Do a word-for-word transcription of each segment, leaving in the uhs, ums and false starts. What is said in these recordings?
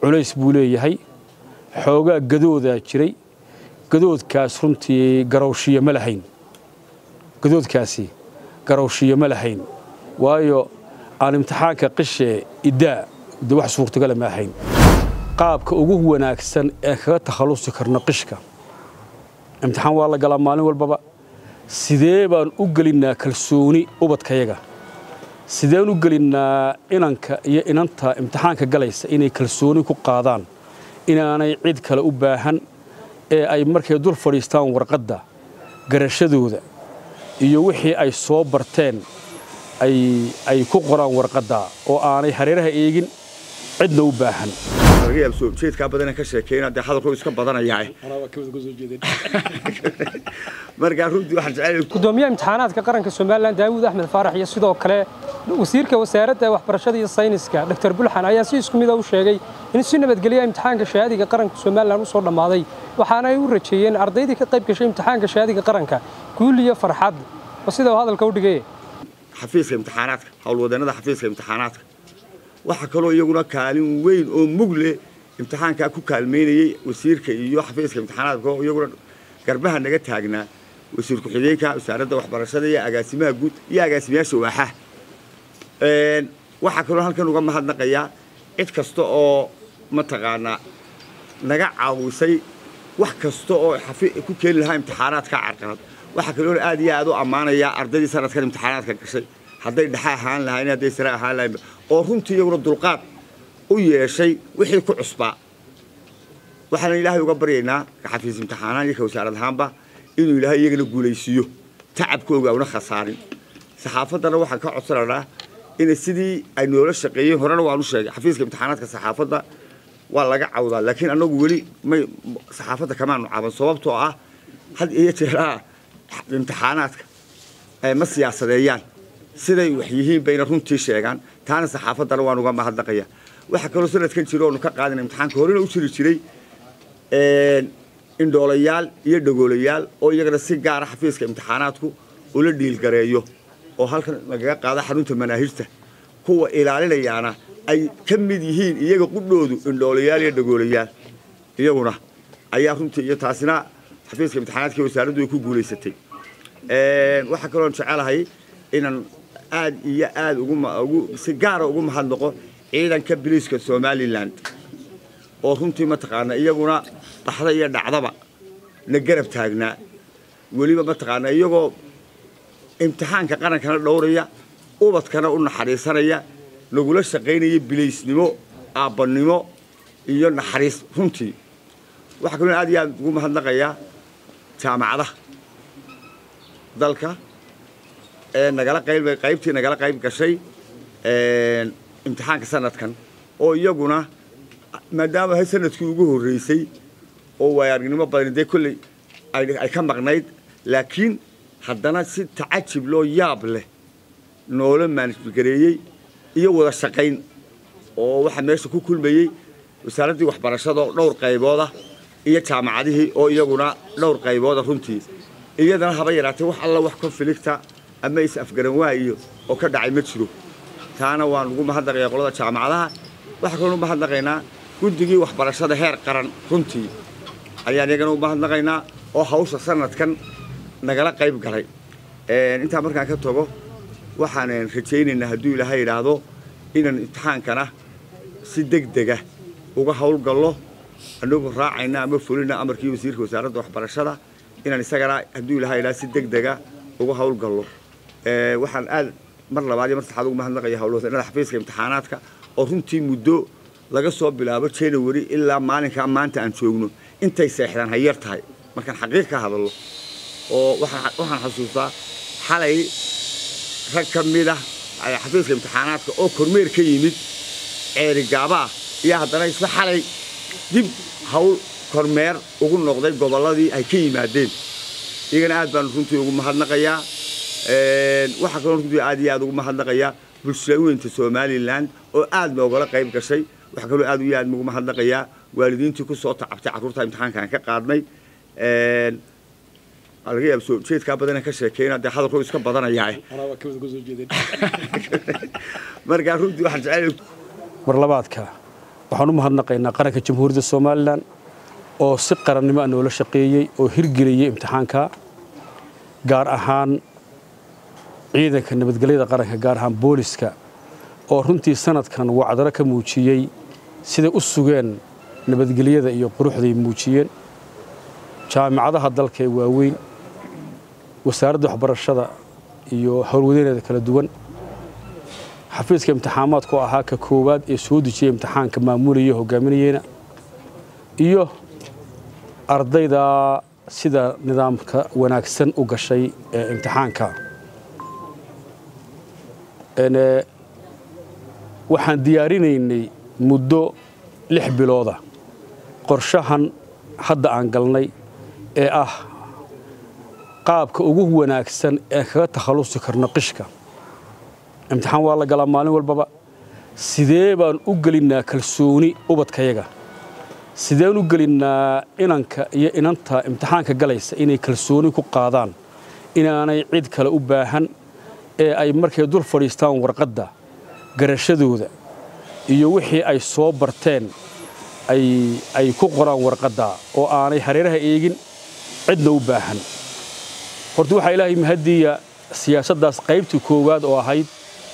culays buu leeyahay xoogaa gadooda jiray gadoodkaas runtii garowshiyo ma lahayn gadoodkaasi garowshiyo ma lahayn waayo aan imtixaanka qishee idaa de wax suurtagal ma ahayn qaabka ugu wanaagsan ee kaga takhalusi karno qishka imtixaan waa la galaa maalin walbaba sidee baan u gelinaa kalsooni ubadkayaga sideen u gelinaa inanka iyo inanta imtixaanka galaysa inay kalsooni ku qaadaan inaanay cid kale u baahan ee ay markay dul fadhiistaan warqadda garashadooda iyo wixii ay soo barteen ay ay ku qoraan warqadda oo aanay hareeraha eegin cidna u baahan laga yaab soo jeedka badan ka sheekeeyna de hadalku iska badanaya marka runtii waxaan jecelahay gudoomiyaha imtixaanaadka qaranka Soomaaliland Daawud Axmed Faarax iyo sidoo kale wasiirka wasaaradda waxbarashada iyo sayniska Doctor Bulxan ayaa si isku mid ah u sheegay in si nabadgelyo imtixaanka shahaadiga qaranka Soomaaliland uu soo dhamaaday waxaana ay u rajeeyeen ardaydii ka qayb gashay imtixaanka shahaadiga qaranka guul iyo farxad sida uu hadalka u dhigay xafiiska imtixaanaadka hawlwadeennada xafiiska imtixaanaadka waxa kale oo iyaguna kaalin weyn oo mugle imtixaanka ku kaalmeeyay wasiirka iyo xafiiska imtixaanaadka oo iyaguna garbaha naga taagnaa wasiir ku xigeenka wasaaradda waxbarashada iyo agaasimaha guud iyo agaasimayaasha waaxaha een waxa kale oo halkan uga mahadnaqayaa cid kasta oo mataqaana naga caawisay wax kasta oo xafiis ku keen lahaa imtixaanaadka carqalad waxa kale oo aad iyo aad u amaanaya ardaydii sanadkan imtixaanaadka gashay hadday dhaxa ahaan lahayn hadday sare ahaan lahayn oo runtii iyaguna dulqaad u yeeshay wixii ku cusbaa waxaan ilaahay uga baryaynaa xafiis imtixaanaan iyo wasaaradda haanba inuu ilaahay iyagana guuleysiyo tacabkooga una khasaarin saxaafadana waxaan ka codsanaynaa in sidii ay noola shaqeeyeen horena waan u sheegay xafiiska imtixaanaadka saxaafadda waa laga cawdaa laakiin anagu weli may saxaafadda kama nucaban sababtoo ah had iyo jeer imtixaanaadka ay ma siyaasadeeyaan siday wax yihiin bayna runtii sheegaan taana saxaafaddana waan uga mahadnaqayaa waxa kale oo sanadkan jiro oo ka qaadan imtixaanka horena u jiri jiray een indhoolayaal iyo dhagoolayaal oo iyagana si gaar ah xafiiska imtixaanaadku oo la dhiil gareeyo oo halkan laga qaado xarunta manaahijta kuwa ilaalinayana ay ka mid yihiin iyaga qudhoodu indhoolayaal iyo dhagoolayaal iyaguna ayaa runtii iyo taasina xafiiska imtixaanaadka wasaaraddu ay ku guuleysatay een waxa kale oo jecelahay inaan aad iyo aad ugu ugu si gaar ah ugu mahadnaqo ciidanka booliiska Soomaaliland oo runtii ma taqaana iyaguna dhaxda iyo dhacdaba na garab taagnaa waliba ma taqaana iyagoo imtixaanka qarankana dhowraya ubadkana u naxariisanaya lagula shaqeynayay bileysnimo aabanimo iyo naxariis runtii waxa kale aad iyo aad ugu mahadnaqayaa jaamacadaha dalka ee nagala qayb qaybtii nagala qayb gashay ee imtixaanka sanadkan oo iyaguna maadaama hay sanadkii ugu horeysay oo waayaarnimo badan de kulli ay ka maqnayd laakiin haddana si tacajib loo yaab leh noola manage gareeyay iyo wada shaqayn oo waxa meesha ku kulmayay wasaaradda waxbarashada dhowr qaybood ah iyo jaamacadihii oo iyaguna dhowr qaybood runtii iyadana haba yaraatay wax alla wax conflicta ama is afgaran waayo oo ka dhacay ma jiro taana waan ugu mahadnaqayaa qolada jaamacadaha waxa kale oo mahadnaqaynaa guddigii waxbarashada heer qaran runtii ayaan iyagana u mahadnaqaynaa oo hawsha sanadkan nagala qayb galay ee inta markaan ka tago waxaan rajaynaynaa haddii Ilaahay yiraahdo inaan imtixaankana si degdeg ah uga hawl gallo anagu raacayna ama fulina amarkii wasiirka wasaaradda waxbarashada inaan isagana haddii Ilaahay yiraahdo si degdeg ah uga hawl gallo ee waxaan aad mar labaad iyo mar saddexaad ugu mahadnaqayaa hawlwadeennada xafiiska imtixaanaadka oo runtii muddo laga soo bilaabo January ilaa maalinka maanta aan joogno intay seexdaan hayar tahay markaan xaqiiq ka hadalo oo waxaan waxaan xasuustaa xalay rag ka mid ah xafiiska imtixaanaadka oo kormeer ka yimid ceeri gaaba iyo haddana isla xalay dib hawl kormeer ugu noqday gobolladii ay ka yimaadeen iyagana aad baan runtii ugu mahadnaqayaa een waxa kale oo runtii aad iyo aad ugu mahadnaqayaa bulshooyinka Soomaaliland oo aad nooga qayb gashay waxa kale oo aad iyo aad ugu mahadnaqayaa waalidiintii ku soo tacabtay carruurta imtixaankan ka qaadnay een laga yaab soo jeedka badan ka sheekeeyna de hadalku iska badanaya marka runtii waxaan jecelahay mar labaadka waxaan u mahadnaqaynaa qaranka jamhuuriyadda Soomaaliland oo si qarannimo ah noola shaqeeyay oo hirgeliyay imtixaanka gaar ahaan ciidanka nabadgelyada qaranka gaar ahaan booliska oo runtii sanadkan wacdaro ka muujiyay sida u sugeen nabadgelyada iyo quruxda ay muujiyeen jaamacadaha dalka ee waaweyn wasaaradda waxbarashada iyo howlwadeenada kala duwan xafiiska imtixaamaadku ahaa ka koowaad ee soo dejiyay imtixaanka maamulaya hogaaminayna iyo ardayda sida nidaamka wanaagsan u gashay ee imtixaanka een waxaan diyaarinaynay muddo lix bilooda qorshahan hadda aan galnay ee ah qaabka ugu wanaagsan ee kaga takhalusi karno qishka imtixaan waa la galaa maalin walbaba sidee baan u gelinaa kalsooni ubadkayaga sideen u gelinaa inanka iyo inanta imtixaanka galaysa inay kalsooni ku qaadaan inaanay cid kale u baahan ee ay markay dul fadhiistaan warqadda garashadooda iyo wixii ay soo barteen ay ay ku qoraan warqadda oo aanay hareeraha eegin cidna u baahan horta waxa ilaahay mahadiya siyaasaddaas qaybtii koowaad oo ahayd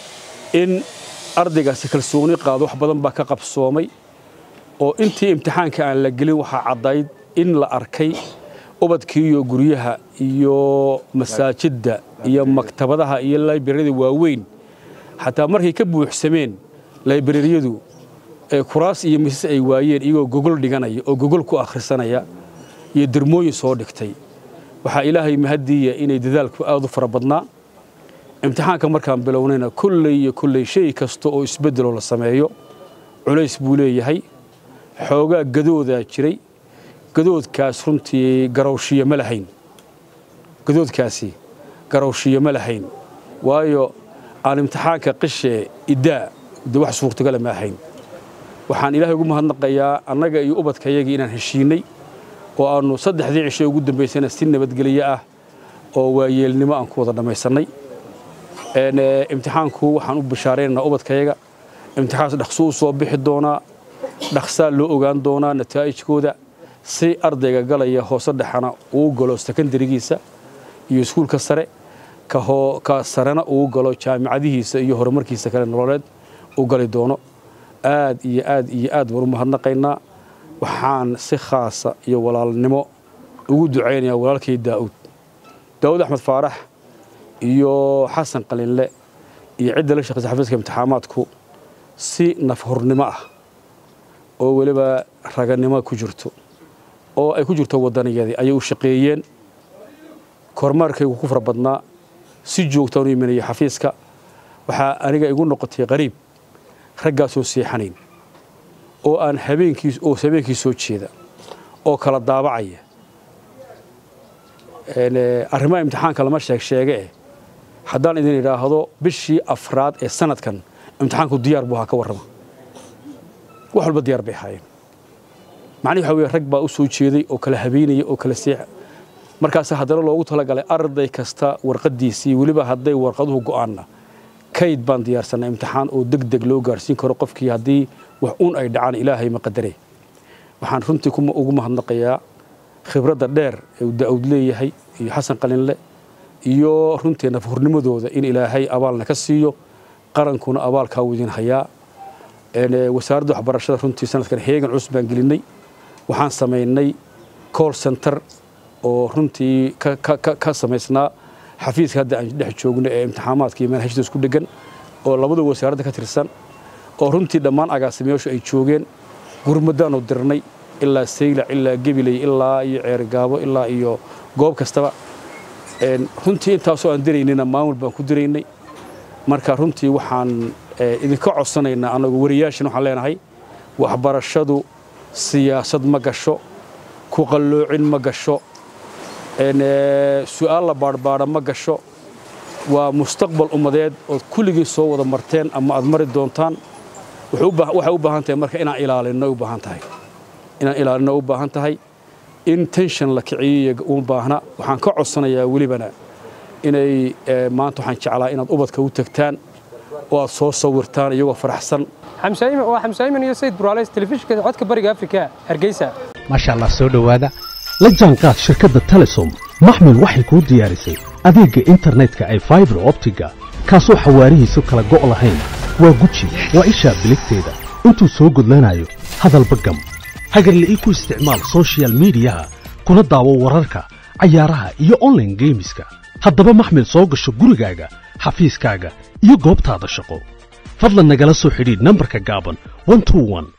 in ardaygaasi kalsooni qaado wax badan baa ka qabsoomay oo intii imtixaanka aan la gelin waxa cadayd in la arkay ubadkii iyo guryaha iyo masaajidda iyo maktabadaha iyo library waaweyn xataa markay ka buuxsameen library-yadu ee kuraas iyo misas ay waayeen iyagoo gogol dhiganaya oo gogol ku akhrisanaya iyo dirmooyin soo dhigtay waxa ilaahay mahadiya inay dadaalku aad u fara badnaa imtixaanka markaan bilownayna kullay iyo kullay shay kasta oo isbedelo la sameeyo culays buu leeyahay xoogaa gadooda jiray gadoodkaas runtii garowshiyo ma lahayn gadoodkaasi garowshiyo ma lahayn waayo aan imtixaanka qishe idaa de wax suurtagal ma ahayn waxaan ilaahay ugu mahadnaqayaa annaga iyo ubadkayagii inaan heshiinay oo aanu saddexdii cisho ugu dambeysana si nabadgelyo ah oo waayeelnimo aan ku wada dhamaysanay een imtixaanku waxaan u bishaareynaa ubadkayaga imtixaanka dhaqso u soo bixi doona dhaqsa loo ogaan doona natiijkooda si ardayga galaya hoose dhaxana uu galo secondary-giisa iyo iskuulka sare ka hoo ka sarena uu galo jaamacadihiisa iyo horumarkiisa kale nololeed uu gali doono aad iyo aad iyo aad war mahadnaqaynaa waxaan si khaas ah iyo walaalnimo ugu duceynayaa walaalkay Daawud Daawud Axmed Faarax iyo Xasan Qalinle iyo cid la shaqeysa xafiiska imtixaamaadku si nafhurnimo ah oo waliba raganimo ku jirto oo ay ku jirto wadanigeedii ayay u shaqeeyeen kormarkaygu ku fara badnaa si joogto u imanaya xafiiska waxa aniga igu noqotay qariib raggaas oo seexanayn oo aan habeenkiis oo habeenkii soo jeeda oo kala daabacaya een arrimaha imtixaanka lama sheeg sheege haddaan idin yiraahdo bishii afraad ee sanadkan imtixaanku diyaar buu ka warrama wax walba diyaar bay hayeen macnaheedu waxa weeye rag baa u soo jeeday oo kala habeenaya oo kala seex markaas haddana loogu talagalay arday kasta warqadiisii waliba hadday warqaduhu go'aana kayd baan diyaarsanay imtixaan oo degdeg loo gaarsiin karo qofkii hadii wax uun ay dhacaan ilaahay ma qadaray waxaan runtii kuma ugu mahadnaqayaa khibradda dheer ee Daawud leeyahay iyo Xasan Qalinle iyo runtii nafhurnimadooda in ilaahay abaalna ka siiyo qarankuna abaalka wadin hayaa ee wasaaradda waxbarashada runtii sanadkan heegan cusub baan gelinay waxaan sameynay call center oo runtii ka ka ka sameysnaa xafiiska hadda aan dhex joogno ee imtixaamaadka iyo manhajda isku dhigan oo labada wasaaradda ka tirsan oo runtii dhammaan agaasimayaashu ay joogeen gurmadaan u dirnay ilaa Sayla ilaa Gabiley ilaa iyo Ceergaabo ilaa iyo goob kastaba een runtii intaas oo aan direynayna maamul baan ku direynay marka runtii waxaan idinka codsanaynaa anagu wariyaashan waxaan leenahay waxbarashadu siyaasad ma gasho ku qalloocin ma gasho een su'aal la baarbaara ma gasho waa mustaqbal umadeed oo kulligii soo wada marteen ama aad mari doontaan waxay u baahan tahay marka inaan ilaalino u baahan tahay inaan ilaalino u baahan tahay in tension la kiciyo u baahna waxaan ka codsanayaa walibana inay maanta waxaan jeclaa inaad ubadka u tagtaan oo aad soo sawirtaan iyagoo faraxsan xamse iman waa xamse iman iyo sayid buraaleys telefishinka codka bariga afrika hargeysa maasha Allah soo dhawaada la jaanqaad shirkadda Telesom maxmil waxay ku diyaarisay adeegga internetka ay fiber optiga kaasoo xawaarihiisu kala go' lahayn waa guji waa isha biligteeda intuu soo gudlanayo hadalba gam hagarlii ku isticmaal social media kuna daawo wararka ciyaaraha iyo online gameska haddaba maxmil soo gasho gurigaaga xafiiskaaga iyo goobtaada shaqo fadlan nagala soo xidhiidh nambarka gaaban one two one